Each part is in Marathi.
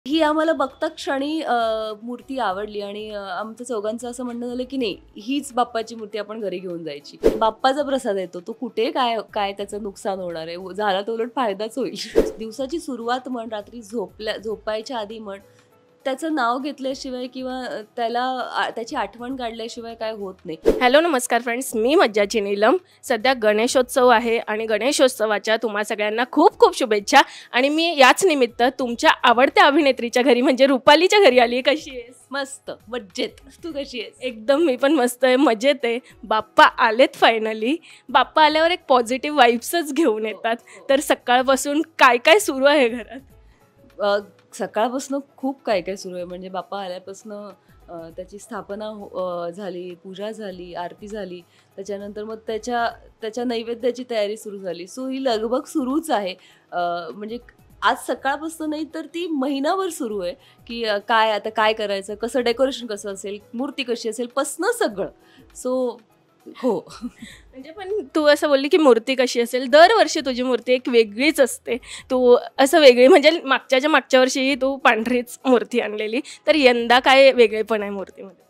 ही आम्हाला बघता क्षणी मूर्ती आवडली आणि आमच्या चौघांचं असं म्हणणं झालं की नाही, हीच बाप्पाची मूर्ती आपण घरी घेऊन जायची. बाप्पाचा प्रसाद येतो, तो कुठे काय काय त्याचं नुकसान होणार आहे, झाला तर उलट फायदाच होईल. दिवसाची सुरुवात म्हण, रात्री झोपायच्या आधी म्हण, त्याचं नाव घेतल्याशिवाय किंवा त्याची आठवण काढल्याशिवाय काय होत नाही. हॅलो नमस्कार फ्रेंड्स, मी मज्जाची नीलम. सध्या गणेशोत्सव आहे आणि गणेशोत्सवाच्या तुम्हा सगळ्यांना खूप खूप शुभेच्छा. आणि मी याच निमित्त तुमच्या आवडत्या अभिनेत्रीच्या घरी म्हणजे रुपालीच्या घरी आली आहे. कशी आहेस? मस्त, मज्जेत. तू कशी आहेस? एकदम मी पण मस्त आहे, मजेत आहे. बाप्पा आलेत फायनली. बाप्पा आल्यावर एक पॉझिटिव्ह वाईब्सच घेऊन येतात. तर सकाळपासून काय काय सुरू आहे घरात? सकाळपासून खूप काय काय सुरू आहे. म्हणजे बाप्पा आल्यापासून त्याची स्थापना झाली, पूजा झाली, आरती झाली, त्याच्यानंतर मग त्याच्या नैवेद्याची तयारी सुरू झाली. सो ही लगबग सुरूच आहे. म्हणजे आज सकाळपासून नाही तर ती महिनाभर सुरू आहे की काय आता काय करायचं, कसं डेकोरेशन कसं असेल, मूर्ती कशी असेल, पसनं सगळं. सो हो. म्हणजे पण तू असं बोलली की मूर्ती कशी असेल, दरवर्षी तुझी मूर्ती एक वेगळीच असते. तू असं वेगळी म्हणजे मागच्या वर्षीही तू पांढरीच मूर्ती आणलेली, तर यंदा काय वेगळेपण आहे मूर्तीमध्ये?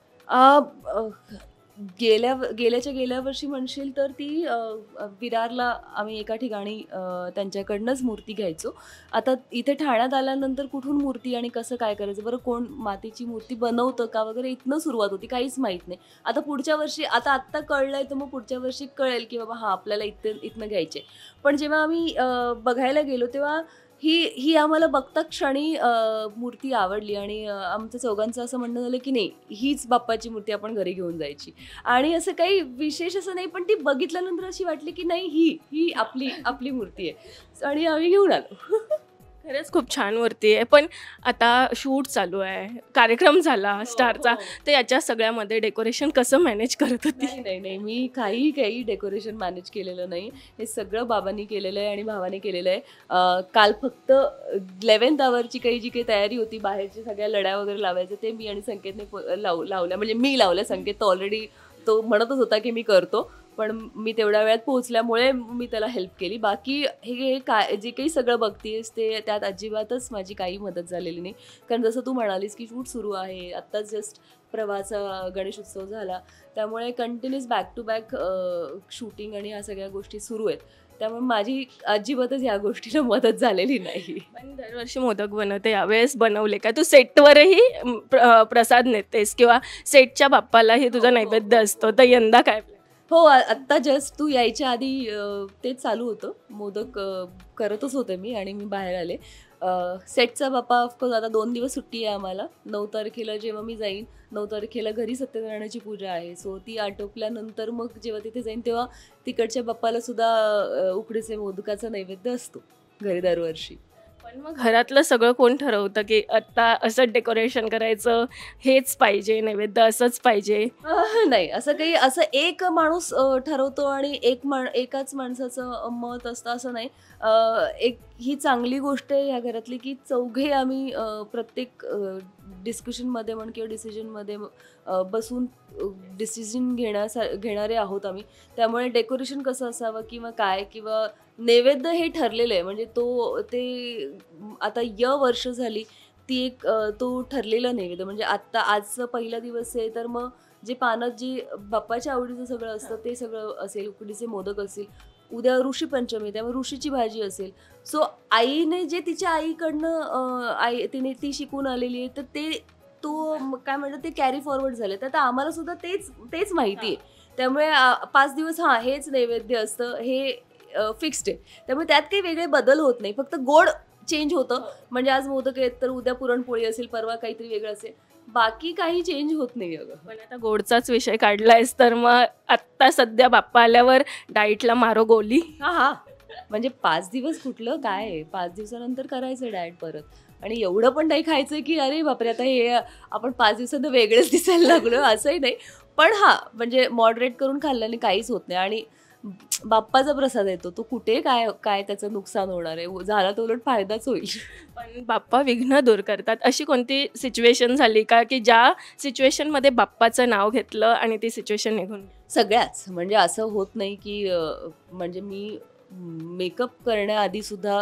गेल्या वर्षी म्हणशील तर ती विरारला आम्ही एका ठिकाणी त्यांच्याकडनंच मूर्ती घ्यायचो. आता इथे ठाण्यात आल्यानंतर कुठून मूर्ती आणि कसं काय करायचं, बरं कोण मातीची मूर्ती बनवतं का वगैरे, इथनं सुरुवात होती. काहीच माहीत नाही. आता पुढच्या वर्षी आत्ता कळलंय तर मग पुढच्या वर्षी कळेल की बाबा हां आपल्याला इथनं घ्यायचे. पण जेव्हा आम्ही बघायला गेलो तेव्हा ही आम्हाला बघता क्षणी मूर्ती आवडली आणि आमच्या चौघांचं असं म्हणणं झालं की नाही, हीच बाप्पाची मूर्ती आपण घरी घेऊन जायची. आणि असं काही विशेष असं नाही, पण ती बघितल्यानंतर अशी वाटली की नाही, ही आपली मूर्ती आहे आणि आम्ही घेऊन आलो. खरंच खूप छान मूर्ती आहे. पण आता शूट चालू आहे, कार्यक्रम झाला स्टारचा, तर याच्या सगळ्यामध्ये डेकोरेशन कसं मॅनेज करत होती? नाही, मी काही डेकोरेशन मॅनेज केलेलं नाही. हे सगळं बाबांनी केलेलं आहे आणि भावाने केलेलं आहे. काल फक्त 11th आवरची जी काही तयारी होती, बाहेरच्या सगळ्या लड्या वगैरे लावायचं, ते मी आणि संकेतने लावल्या. म्हणजे मी लावल्या, संकेत तर ऑलरेडी तो म्हणतच होता की मी करतो, पण मी तेवढ्या वेळात पोहोचल्यामुळे मी त्याला हेल्प केली. बाकी हे काय जे काही सगळं बघतेस ते त्यात अजिबातच माझी काही मदत झालेली नाही. कारण जसं तू म्हणालीस की शूट सुरू आहे, आत्ताच जस्ट प्रवाहाचा गणेशोत्सव झाला, त्यामुळे continuous back to back shooting आणि ह्या सगळ्या गोष्टी सुरू आहेत. त्यामुळे माझी अजिबातच ह्या गोष्टीला मदत झालेली नाही. पण दरवर्षी मोदक बनवते, यावेळेस बनवले का? तू सेटवरही प्रसाद नेतेस किंवा सेटच्या बाप्पालाही तुझा नैवेद्य असतो, तर यंदा काय? हो, आत्ता जस्ट तू यायच्या आधी तेच चालू होतं. मोदक करतच होते मी आणि मी बाहेर आले. सेटचा बाप्पा ऑफकोर्स आता 2 दिवस सुट्टी आहे आम्हाला. 9 तारखेला जेव्हा मी जाईन, 9 तारखेला घरी सत्यनारायणाची पूजा आहे. सो ती आटोपल्यानंतर मग जेव्हा तिथे जाईन तेव्हा तिकडच्या बाप्पाला सुद्धा उकडीचे मोदकाचा नैवेद्य असतो घरी दरवर्षी. पण मग घरातलं सगळं कोण ठरवतं की आता असं डेकोरेशन करायचं, हेच पाहिजे, नैवेद्य असंच पाहिजे? नाही, असं एक माणूस ठरवतो आणि एकाच माणसाचं मत असतं असं नाही. ही चांगली गोष्ट आहे ह्या घरातली की चौघे आम्ही प्रत्येक डिस्कशनमध्ये म्हण किंवा डिसिजनमध्ये बसून डिसिजन घेणारे आहोत आम्ही. त्यामुळे डेकोरेशन कसं असावं किंवा काय किंवा नैवेद्य हे ठरलेलं आहे. म्हणजे ते आता वर्ष झाली ती एक तो ठरलेला नैवेद्य. म्हणजे आजचा पहिला दिवस आहे तर मग जे पानात जी बाप्पाच्या आवडीचं सगळं असतं ते सगळं असेल, उकडीचे मोदक असतील. उद्या ऋषीपंचमी, त्यामुळे ऋषीची भाजी असेल. सो आईने जे तिच्या आईकडनं ती शिकून आलेली आहे, तर काय म्हणतात ते कॅरी फॉरवर्ड झालं. तर आता आम्हाला सुद्धा तेच माहिती आहे. त्यामुळे 5 दिवस हेच नैवेद्य असतं, हे फिक्स्ड आहे. त्यामुळे त्यात काही वेगळे बदल होत नाही, फक्त गोड चेंज होतं. म्हणजे आज मोदक आहेत तर उद्या पुरणपोळी असेल, परवा काहीतरी वेगळं असेल, बाकी काही चेंज होत नाही. अगं पण आता गोडचाच विषय काढलायस तर मग आत्ता सध्या बाप्पा आल्यावर डाएटला मारो गोली? हा म्हणजे 5 दिवस कुठलं काय आहे, 5 दिवसानंतर करायचं डाएट परत. आणि एवढं पण नाही खायचं की अरे बापरे आता हे आपण 5 दिवसांत वेगळेच दिसायला लागलो, असंही नाही. पण म्हणजे मॉडरेट करून खाल्ल्याने काहीच होत नाही. आणि बाप्पाचा प्रसाद येतो, तो कुठे काय काय त्याचं नुकसान होणार आहे, झाला तर उलट फायदाच होईल. पण बाप्पा विघ्न दूर करतात. अशी कोणती सिच्युएशन झाली का की ज्या सिच्युएशनमध्ये बाप्पाचं नाव घेतलं आणि ती सिच्युएशन निघून? सगळ्याच. म्हणजे असं होत नाही की म्हणजे मी मेकअप करण्याआधी सुद्धा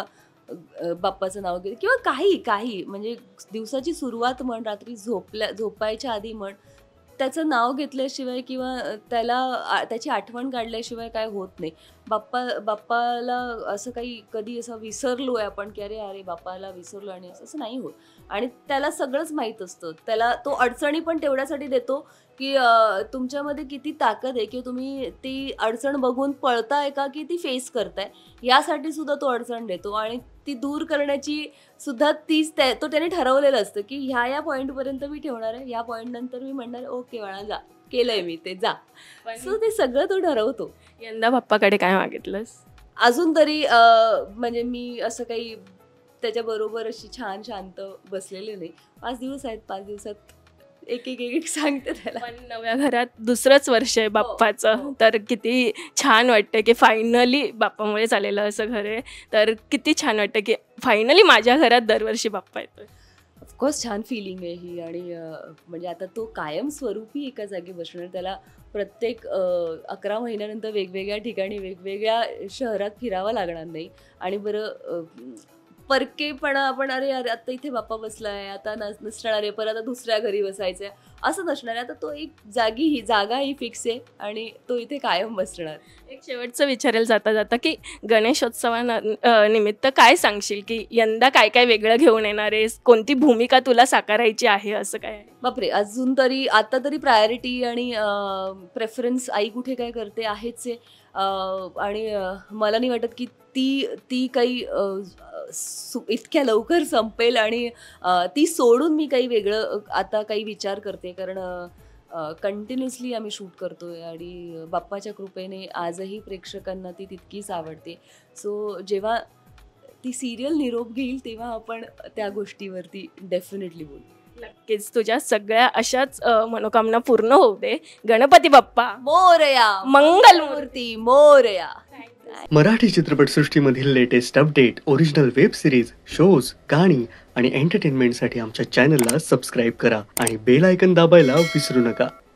बाप्पाचं नाव घेते किंवा काही काही म्हणजे दिवसाची सुरुवात म्हण, रात्री झोपायच्या आधी म्हण, त्याचं नाव घेतल्याशिवाय किंवा त्याची आठवण काढल्याशिवाय काय होत नाही. बाप्पाला असं काही कधी असं विसरलो आहे आपण की अरे बाप्पाला विसरलो आणि असं नाही होत. आणि त्याला सगळंच माहीत असतं. त्याला तो अडचणी पण तेवढ्यासाठी देतो की तुमच्यामध्ये किती ताकद आहे, की तुम्ही ती अडचण बघून पळताय का की ती फेस करताय, यासाठी सुद्धा तो अडचण देतो. आणि ती दूर करण्याची सुद्धा तो त्याने ठरवलेलं असतं की ह्या पॉईंटपर्यंत मी ठेवणार आहे, ह्या पॉईंट नंतर मी म्हणणार ओके बाळा जा, केलंय मी ते, जा. सो ते सगळं तो ठरवतो. यंदा बाप्पाकडे काय मागितलंस? अजून तरी म्हणजे मी असं काही त्याच्याबरोबर अशी छान शांत बसलेले नाही. 5 दिवस आहेत, 5 दिवसात एक सांगते त्याला. पण नव्या घरात दुसरंच वर्ष आहे बाप्पाचं, तर किती छान वाटतं की फायनली बाप्पामुळेच आलेलं असं घर आहे. तर किती छान वाटतं की फायनली माझ्या घरात दरवर्षी बाप्पा येतोय. ऑफकोर्स छान फिलिंग आहे ही. आणि म्हणजे आता तो कायमस्वरूपी एका जागी बसणार. त्याला प्रत्येक 11 महिन्यानंतर वेगवेगळ्या ठिकाणी वेगवेगळ्या शहरात फिरावं लागणार नाही. आणि बरं परकेपणा आपण अरे आता इथे बाप्पा बसलाय, आता नसणार आहे, परत आता दुसऱ्या घरी बसायचं आहे, असं नसणार आहे. आता तो एक जागा ही फिक्स आहे आणि तो इथे कायम बसणार. एक शेवटचं विचारायला जाता जाता की निमित्त काय सांगशील की यंदा काय काय वेगळं घेऊन येणार आहेस, कोणती भूमिका तुला साकारायची आहे, असं काय आहे? बापरे, अजून तरी आता तरी प्रायोरिटी आणि प्रेफरन्स आई कुठे काय करते आहेच आहे. आणि मला नाही वाटत की ती काही इतक्या लवकर संपेल. आणि ती सोडून मी काही वेगळं आता काही विचार करते, कारण कंटिन्युअसली आम्ही शूट करतोय आणि बाप्पाच्या कृपेने आजही प्रेक्षकांना ती तितकीच आवडते. सो जेव्हा ती सिरियल निरोप घेईल तेव्हा आपण त्या गोष्टीवरती डेफिनेटली बोलू. नक्कीच तुझ्या सगळ्या अशाच मनोकामना पूर्ण होऊ दे. गणपती बाप्पा मोरया, मंगलमूर्ती मोरया. मराठी चित्रपटसृष्टीमधील latest update, original web series, shows, गाणी आणि एंटरटेनमेंटसाठी आमच्या चॅनलला सबस्क्राईब करा आणि बेल आयकन दाबायला विसरू नका.